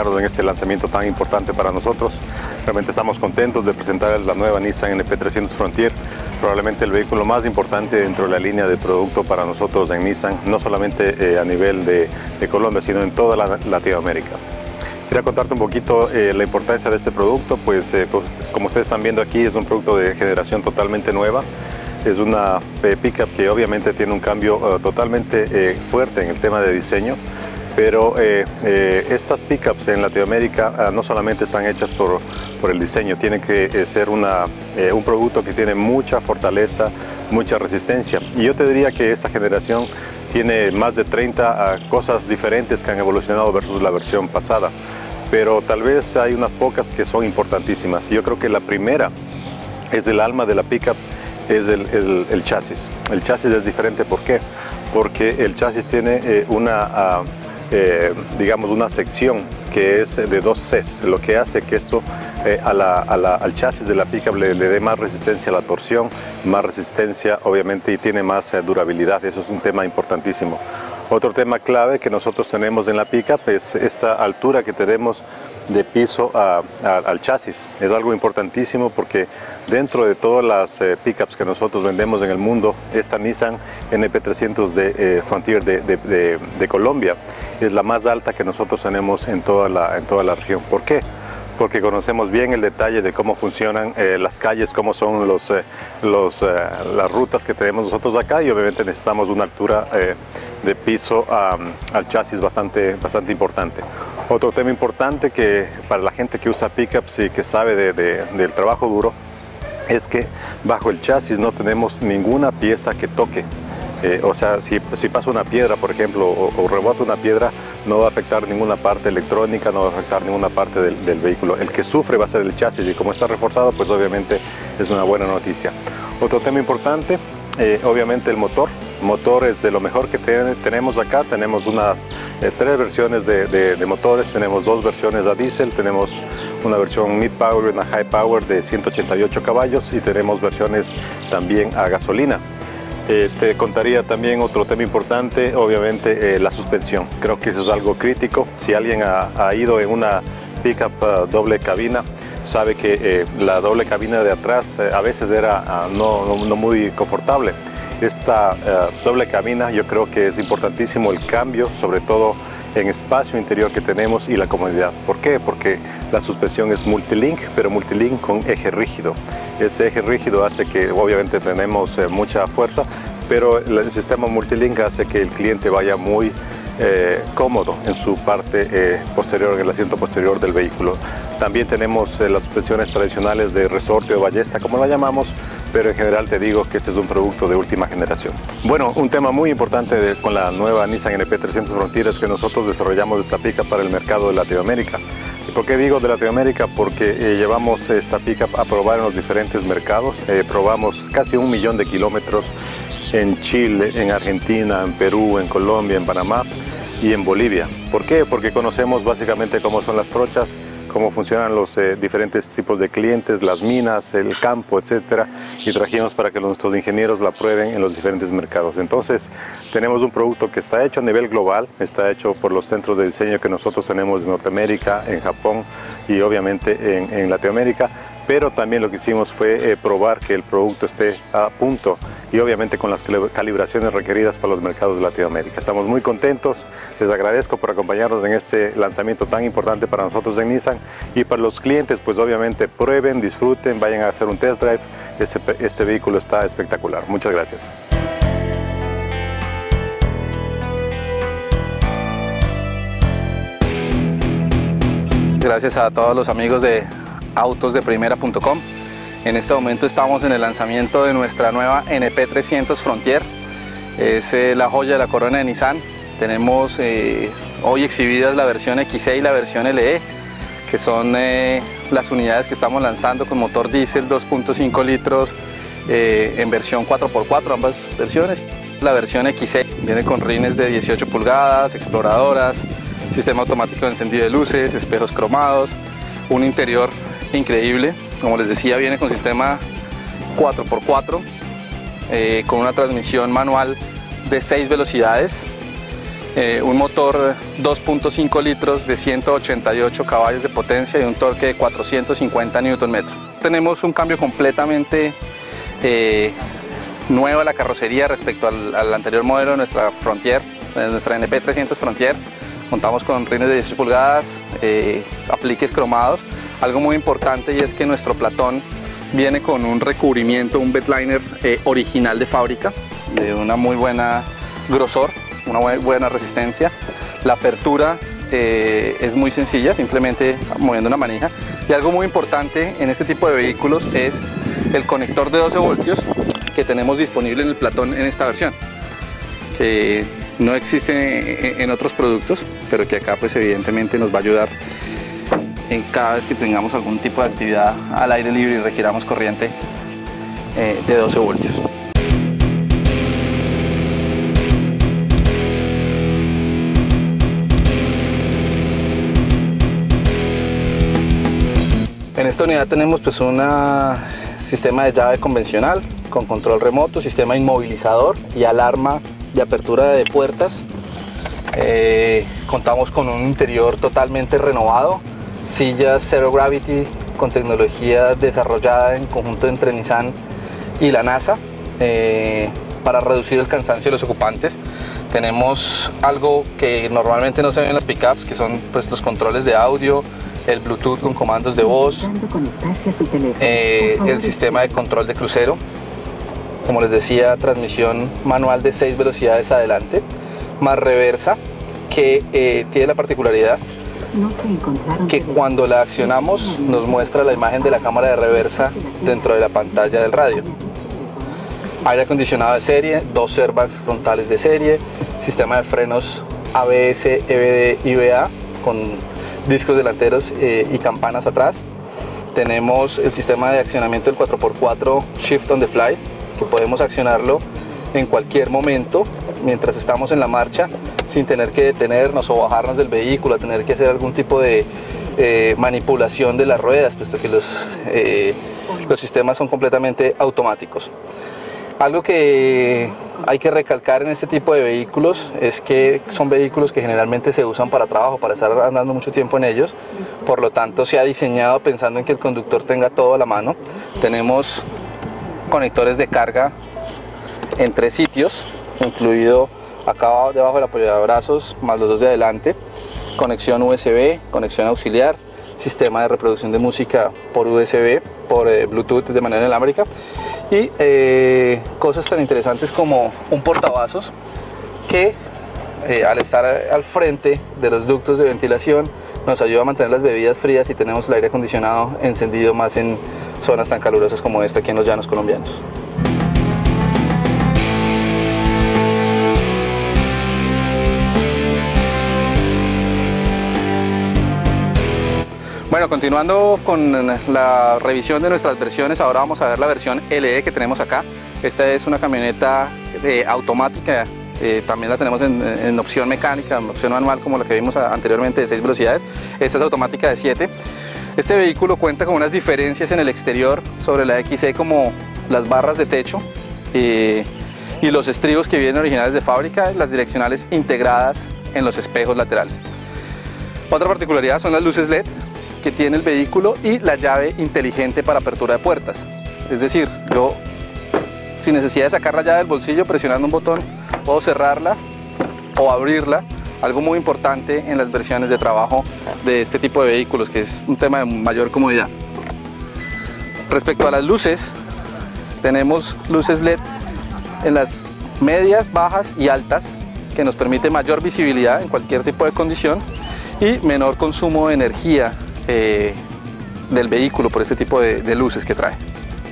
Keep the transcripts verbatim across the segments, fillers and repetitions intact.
acompañarnos en este lanzamiento tan importante para nosotros. Realmente estamos contentos de presentar la nueva Nissan N P trescientos Frontier, probablemente el vehículo más importante dentro de la línea de producto para nosotros en Nissan, no solamente eh, a nivel de, de Colombia, sino en toda la, Latinoamérica. Quería contarte un poquito eh, la importancia de este producto, pues eh, como ustedes están viendo aquí, es un producto de generación totalmente nueva. Es una eh, pickup que obviamente tiene un cambio uh, totalmente eh, fuerte en el tema de diseño, pero eh, eh, estas pickups en Latinoamérica uh, no solamente están hechas por, por el diseño, tiene que eh, ser una, eh, un producto que tiene mucha fortaleza, mucha resistencia. Y yo te diría que esta generación tiene más de treinta uh, cosas diferentes que han evolucionado versus la versión pasada, pero tal vez hay unas pocas que son importantísimas. Yo creo que la primera es el alma de la pickup, es el, el, el chasis. El chasis es diferente, ¿por qué? Porque el chasis tiene eh, una, uh, eh, digamos, una sección que es de dos Cs, lo que hace que esto eh, a la, a la, al chasis de la pickup le, le dé más resistencia a la torsión, más resistencia obviamente y tiene más eh, durabilidad. Eso es un tema importantísimo. Otro tema clave que nosotros tenemos en la pickup es esta altura que tenemos de piso a, a, al chasis. Es algo importantísimo porque dentro de todas las eh, pickups que nosotros vendemos en el mundo, esta Nissan N P trescientos de eh, Frontier de, de, de, de Colombia es la más alta que nosotros tenemos en toda la, en toda la región. ¿Por qué? Porque conocemos bien el detalle de cómo funcionan eh, las calles, cómo son los, eh, los, eh, las rutas que tenemos nosotros acá, y obviamente necesitamos una altura eh, de piso um, al chasis bastante, bastante importante. Otro tema importante que para la gente que usa pickups y que sabe de, de, del trabajo duro es que bajo el chasis no tenemos ninguna pieza que toque. Eh, o sea, si, si pasa una piedra, por ejemplo, o, o rebota una piedra, no va a afectar ninguna parte electrónica, no va a afectar ninguna parte del, del vehículo. El que sufre va a ser el chasis, y como está reforzado, pues obviamente es una buena noticia. Otro tema importante, eh, obviamente el motor. El motor es de lo mejor que ten, tenemos acá. Tenemos unas eh, tres versiones de, de, de motores. Tenemos dos versiones a diésel, tenemos una versión mid power y una high power de ciento ochenta y ocho caballos, y tenemos versiones también a gasolina. Eh, te contaría también otro tema importante, obviamente eh, la suspensión. Creo que eso es algo crítico. Si alguien ha, ha ido en una pickup uh, doble cabina, sabe que eh, la doble cabina de atrás eh, a veces era uh, no, no, no muy confortable. Esta uh, doble cabina, yo creo que es importantísimo el cambio, sobre todo en espacio interior que tenemos y la comodidad. ¿Por qué? Porque la suspensión es multilink, pero multilink con eje rígido. Ese eje rígido hace que obviamente tenemos eh, mucha fuerza, pero el sistema multilink hace que el cliente vaya muy eh, cómodo en su parte eh, posterior, en el asiento posterior del vehículo. También tenemos eh, las suspensiones tradicionales de resorte o ballesta, como la llamamos, pero en general te digo que este es un producto de última generación. Bueno, un tema muy importante de, con la nueva Nissan N P trescientos Frontier es que nosotros desarrollamos esta pickup para el mercado de Latinoamérica. ¿Y por qué digo de Latinoamérica? Porque eh, llevamos esta pickup a probar en los diferentes mercados. Eh, probamos casi un millón de kilómetros en Chile, en Argentina, en Perú, en Colombia, en Panamá y en Bolivia. ¿Por qué? Porque conocemos básicamente cómo son las trochas, cómo funcionan los eh, diferentes tipos de clientes, las minas, el campo, etcétera, y trajimos para que nuestros ingenieros la prueben en los diferentes mercados. Entonces, tenemos un producto que está hecho a nivel global, está hecho por los centros de diseño que nosotros tenemos en Norteamérica, en Japón y obviamente en, en Latinoamérica, pero también lo que hicimos fue eh, probar que el producto esté a punto y obviamente con las calibraciones requeridas para los mercados de Latinoamérica. Estamos muy contentos, les agradezco por acompañarnos en este lanzamiento tan importante para nosotros en Nissan, y para los clientes pues obviamente prueben, disfruten, vayan a hacer un test drive. Este, este vehículo está espectacular. Muchas gracias. Gracias a todos los amigos de autos de primera punto com. En este momento estamos en el lanzamiento de nuestra nueva N P trescientos Frontier. Es eh, la joya de la corona de Nissan. Tenemos eh, hoy exhibidas la versión X E y la versión L E, que son eh, las unidades que estamos lanzando con motor diésel dos punto cinco litros eh, en versión cuatro por cuatro, ambas versiones. La versión X E viene con rines de dieciocho pulgadas, exploradoras, sistema automático de encendido de luces, espejos cromados, un interior increíble. Como les decía, viene con sistema cuatro por cuatro, eh, con una transmisión manual de seis velocidades. eh, un motor dos punto cinco litros de ciento ochenta y ocho caballos de potencia y un torque de cuatrocientos cincuenta newton metros. Tenemos un cambio completamente eh, nuevo a la carrocería respecto al, al anterior modelo de nuestra Frontier, de nuestra N P trescientos Frontier. Contamos con rines de dieciocho pulgadas, eh, apliques cromados. Algo muy importante y es que nuestro platón viene con un recubrimiento, un bedliner eh, original de fábrica, de una muy buena grosor, una buena resistencia. La apertura eh, es muy sencilla, simplemente moviendo una manija. Y algo muy importante en este tipo de vehículos es el conector de doce voltios que tenemos disponible en el platón en esta versión, que no existe en otros productos, pero que acá pues evidentemente nos va a ayudar en cada vez que tengamos algún tipo de actividad al aire libre y requiramos corriente eh, de doce voltios. En esta unidad tenemos pues un sistema de llave convencional con control remoto, sistema inmovilizador y alarma de apertura de puertas. Eh, contamos con un interior totalmente renovado, sillas Zero Gravity con tecnología desarrollada en conjunto entre Nissan y la NASA eh, para reducir el cansancio de los ocupantes. Tenemos algo que normalmente no se ve en las pickups, que son pues, los controles de audio, el Bluetooth con comandos de voz, eh, el sistema de control de crucero, como les decía, transmisión manual de seis velocidades adelante, más reversa, que eh, tiene la particularidad que cuando la accionamos nos muestra la imagen de la cámara de reversa dentro de la pantalla del radio. Aire acondicionado de serie, dos airbags frontales de serie, sistema de frenos A B S, E B D y V A con discos delanteros eh, y campanas atrás. Tenemos el sistema de accionamiento del cuatro por cuatro Shift on the Fly, que podemos accionarlo en cualquier momento mientras estamos en la marcha sin tener que detenernos o bajarnos del vehículo, a tener que hacer algún tipo de eh, manipulación de las ruedas, puesto que los, eh, los sistemas son completamente automáticos. Algo que hay que recalcar en este tipo de vehículos es que son vehículos que generalmente se usan para trabajo, para estar andando mucho tiempo en ellos, por lo tanto se ha diseñado pensando en que el conductor tenga todo a la mano. Tenemos conectores de carga en tres sitios, incluido acá debajo del apoyabrazos más los dos de adelante, conexión U S B, conexión auxiliar, sistema de reproducción de música por U S B, por eh, Bluetooth de manera inalámbrica y eh, cosas tan interesantes como un portavasos que eh, al estar al frente de los ductos de ventilación nos ayuda a mantener las bebidas frías y tenemos el aire acondicionado encendido más en zonas tan calurosas como esta aquí en los llanos colombianos. Bueno, continuando con la revisión de nuestras versiones, ahora vamos a ver la versión L E que tenemos acá. Esta es una camioneta eh, automática, eh, también la tenemos en, en opción mecánica, en opción manual como la que vimos anteriormente de seis velocidades. Esta es automática de siete. Este vehículo cuenta con unas diferencias en el exterior sobre la X E, como las barras de techo eh, y los estribos que vienen originales de fábrica, las direccionales integradas en los espejos laterales. Otra particularidad son las luces L E D que tiene el vehículo y la llave inteligente para apertura de puertas. Es decir, yo sin necesidad de sacar la llave del bolsillo, presionando un botón, puedo cerrarla o abrirla. Algo muy importante en las versiones de trabajo de este tipo de vehículos, que es un tema de mayor comodidad. Respecto a las luces, tenemos luces L E D en las medias, bajas y altas, que nos permite mayor visibilidad en cualquier tipo de condición y menor consumo de energía Eh, del vehículo por este tipo de, de luces que trae.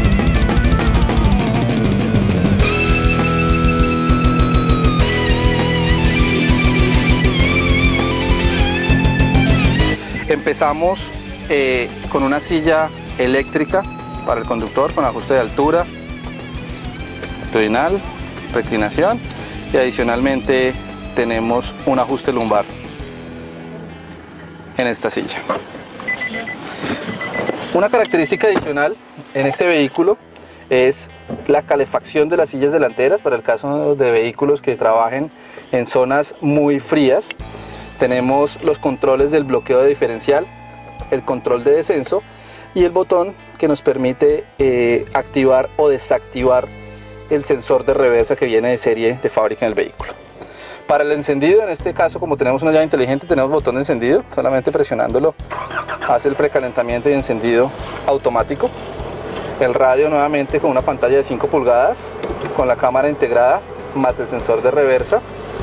Empezamos eh, con una silla eléctrica para el conductor con ajuste de altura, longitudinal, reclinación y adicionalmente tenemos un ajuste lumbar en esta silla. Una característica adicional en este vehículo es la calefacción de las sillas delanteras para el caso de vehículos que trabajen en zonas muy frías. Tenemos los controles del bloqueo de diferencial, el control de descenso y el botón que nos permite eh, activar o desactivar el sensor de reversa que viene de serie de fábrica en el vehículo. Para el encendido, en este caso, como tenemos una llave inteligente, tenemos botón de encendido. Solamente presionándolo hace el precalentamiento y encendido automático. El radio nuevamente con una pantalla de cinco pulgadas, con la cámara integrada, más el sensor de reversa.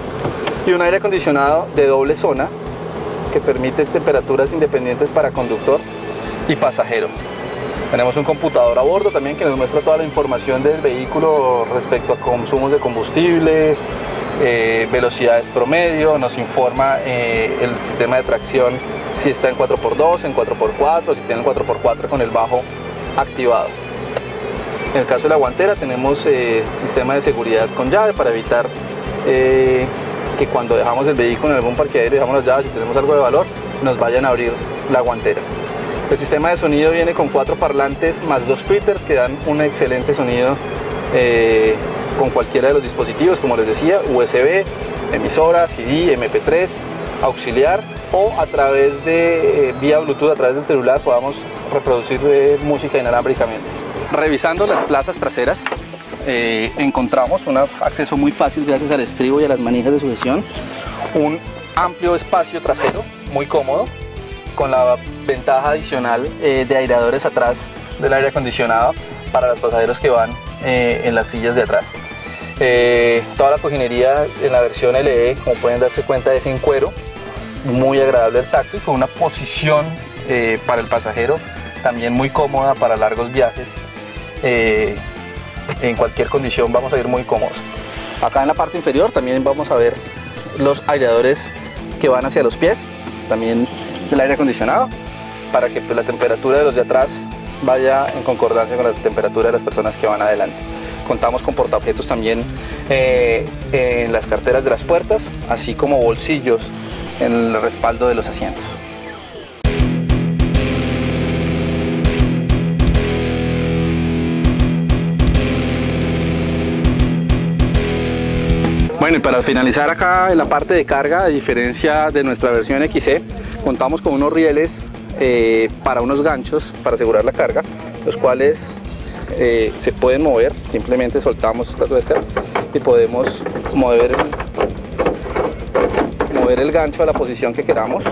Y un aire acondicionado de doble zona que permite temperaturas independientes para conductor y pasajero. Tenemos un computador a bordo también que nos muestra toda la información del vehículo respecto a consumos de combustible, eh, velocidades promedio, nos informa eh, el sistema de tracción si está en cuatro por dos, en cuatro por cuatro, si tiene el cuatro por cuatro con el bajo activado. En el caso de la guantera tenemos eh, sistema de seguridad con llave para evitar eh, que cuando dejamos el vehículo en algún parqueadero y dejamos las llaves y tenemos algo de valor, nos vayan a abrir la guantera. El sistema de sonido viene con cuatro parlantes más dos tweeters que dan un excelente sonido eh, con cualquiera de los dispositivos, como les decía, U S B, emisora, C D, M P tres, auxiliar, o a través de eh, vía Bluetooth, a través del celular, podamos reproducir eh, música inalámbricamente. Revisando las plazas traseras, eh, encontramos un acceso muy fácil gracias al estribo y a las manijas de sujeción, un amplio espacio trasero, muy cómodo, con la ventaja adicional eh, de aireadores atrás del aire acondicionado para los pasajeros que van eh, en las sillas de atrás. Eh, toda la cojinería en la versión L E, como pueden darse cuenta, es en cuero, muy agradable el tacto y con una posición eh, para el pasajero también muy cómoda para largos viajes. Eh, en cualquier condición vamos a ir muy cómodos. Acá en la parte inferior también vamos a ver los aireadores que van hacia los pies, también del aire acondicionado, para que pues, la temperatura de los de atrás vaya en concordancia con la temperatura de las personas que van adelante. Contamos con portaobjetos también eh, en las carteras de las puertas, así como bolsillos en el respaldo de los asientos. Bueno, y para finalizar acá en la parte de carga, a diferencia de nuestra versión X E, contamos con unos rieles eh, para unos ganchos para asegurar la carga, los cuales eh, se pueden mover. Simplemente soltamos esta tuerca y podemos mover, mover el gancho a la posición que queramos,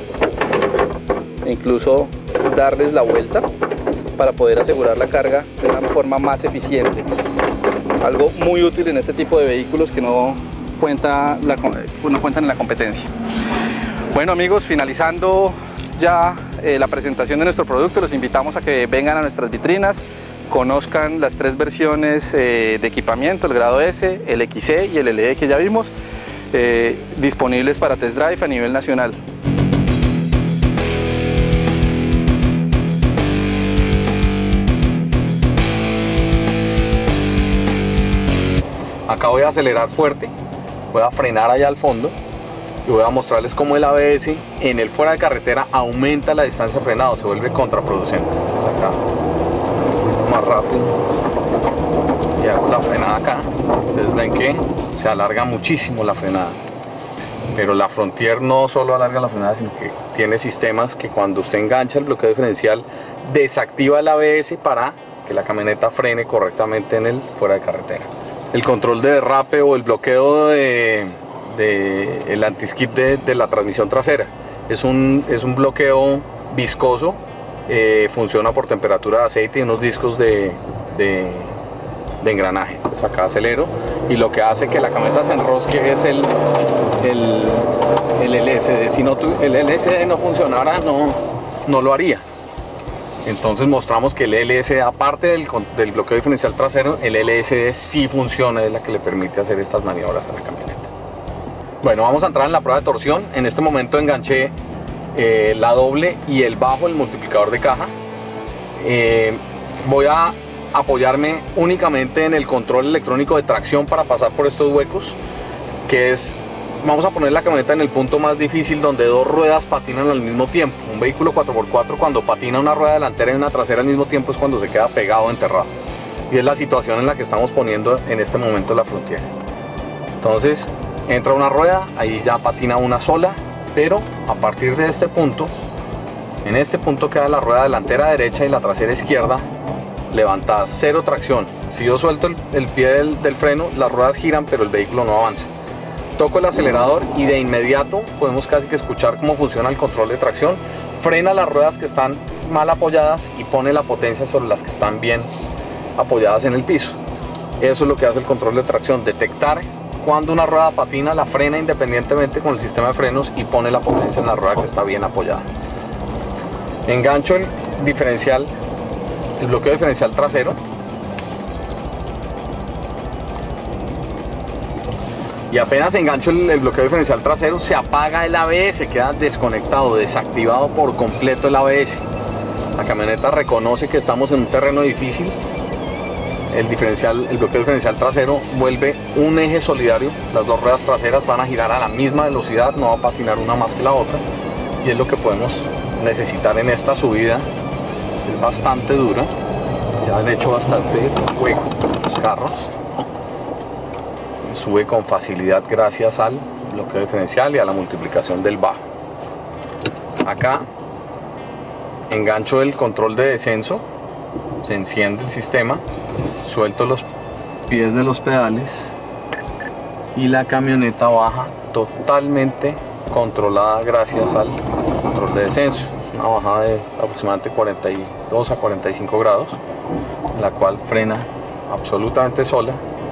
e incluso darles la vuelta para poder asegurar la carga de una forma más eficiente. Algo muy útil en este tipo de vehículos que no, cuenta la, no cuentan en la competencia. Bueno amigos, finalizando ya eh, la presentación de nuestro producto, los invitamos a que vengan a nuestras vitrinas, conozcan las tres versiones eh, de equipamiento, el grado S, el X E y el L E que ya vimos, eh, disponibles para test drive a nivel nacional. Acá voy a acelerar fuerte, voy a frenar allá al fondo y voy a mostrarles cómo el A B S en el fuera de carretera aumenta la distancia de frenado, se vuelve contraproducente. Entonces acá, un poquito más rápido y hago la frenada acá. Ustedes ven que se alarga muchísimo la frenada. Pero la Frontier no solo alarga la frenada, sino que tiene sistemas que cuando usted engancha el bloqueo diferencial desactiva el A B S para que la camioneta frene correctamente en el fuera de carretera. El control de derrape o el bloqueo de, de el anti-skid de, de la transmisión trasera es un, es un bloqueo viscoso, eh, funciona por temperatura de aceite y unos discos de, de, de engranaje. Entonces acá acelero y lo que hace que la camioneta se enrosque es el, el, el L S D. Si no, el L S D no funcionara, no, no lo haría. Entonces mostramos que el L S D, aparte del, del bloqueo diferencial trasero, el L S D sí funciona, es la que le permite hacer estas maniobras a la camioneta. Bueno, vamos a entrar en la prueba de torsión. En este momento enganché eh, la doble y el bajo, el multiplicador de caja. Eh, voy a apoyarme únicamente en el control electrónico de tracción para pasar por estos huecos, que es... Vamos a poner la camioneta en el punto más difícil donde dos ruedas patinan al mismo tiempo. Un vehículo cuatro por cuatro cuando patina una rueda delantera y una trasera al mismo tiempo es cuando se queda pegado, enterrado. y es la situación en la que estamos poniendo en este momento la Frontier. Entonces entra una rueda, ahí ya patina una sola, pero a partir de este punto, en este punto queda la rueda delantera derecha y la trasera izquierda levantadas, cero tracción. Si yo suelto el, el pie del, del freno, las ruedas giran pero el vehículo no avanza. Toco el acelerador y de inmediato podemos casi que escuchar cómo funciona el control de tracción. Frena las ruedas que están mal apoyadas y pone la potencia sobre las que están bien apoyadas en el piso. Eso es lo que hace el control de tracción, detectar cuando una rueda patina, la frena independientemente con el sistema de frenos y pone la potencia en la rueda que está bien apoyada. Engancho el diferencial, el bloqueo diferencial trasero. Y apenas engancho el, el bloqueo diferencial trasero, se apaga el A B S, queda desconectado, desactivado por completo el A B S. La camioneta reconoce que estamos en un terreno difícil. El, diferencial, el bloqueo diferencial trasero vuelve un eje solidario. Las dos ruedas traseras van a girar a la misma velocidad, no va a patinar una más que la otra. Y es lo que podemos necesitar en esta subida. Es bastante dura. Ya han hecho bastante hueco los carros. Sube con facilidad gracias al bloqueo diferencial y a la multiplicación del bajo. Acá engancho el control de descenso, se enciende el sistema, suelto los pies de los pedales y la camioneta baja totalmente controlada gracias al control de descenso. Es una bajada de aproximadamente cuarenta y dos a cuarenta y cinco grados, en la cual frena absolutamente sola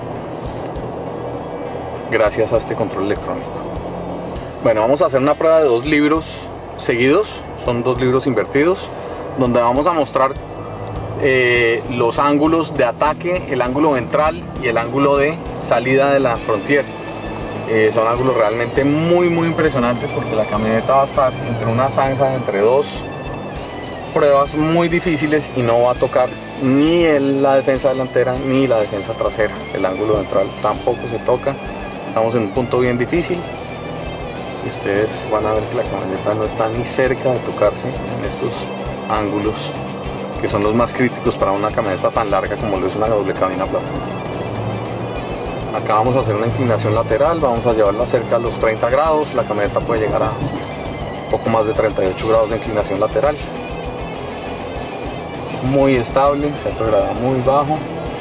gracias a este control electrónico. Bueno, vamos a hacer una prueba de dos libros seguidos, son dos libros invertidos, donde vamos a mostrar eh, los ángulos de ataque, el ángulo ventral y el ángulo de salida de la Frontier. Eh, son ángulos realmente muy muy impresionantes porque la camioneta va a estar entre una zanja, entre dos pruebas muy difíciles y no va a tocar ni el, la defensa delantera ni la defensa trasera. El ángulo ventral tampoco se toca. Estamos en un punto bien difícil y ustedes van a ver que la camioneta no está ni cerca de tocarse en estos ángulos que son los más críticos para una camioneta tan larga como lo es una doble cabina plata. Acá vamos a hacer una inclinación lateral, vamos a llevarla cerca a los treinta grados, la camioneta puede llegar a poco más de treinta y ocho grados de inclinación lateral. Muy estable, centro de gravedad muy bajo.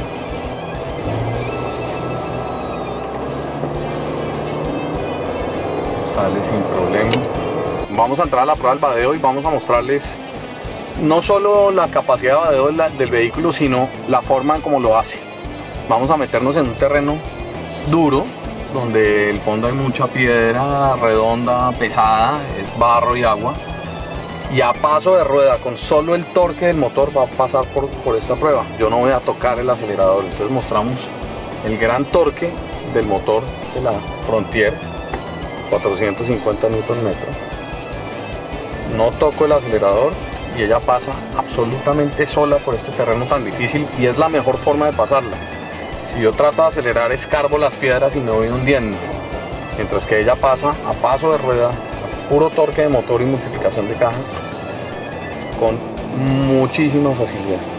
Sale sin problema. Vamos a entrar a la prueba del vadeo y vamos a mostrarles no solo la capacidad de vadeo del, del vehículo, sino la forma en cómo lo hace. Vamos a meternos en un terreno duro, donde el fondo hay mucha piedra redonda, pesada, es barro y agua. Y a paso de rueda, con solo el torque del motor, va a pasar por, por esta prueba. Yo no voy a tocar el acelerador, entonces mostramos el gran torque del motor de la Frontier. cuatrocientos cincuenta newton metros. No toco el acelerador y ella pasa absolutamente sola por este terreno tan difícil y es la mejor forma de pasarla. Si yo trato de acelerar, escarbo las piedras y me voy hundiendo, mientras que ella pasa a paso de rueda, puro torque de motor y multiplicación de caja con muchísima facilidad.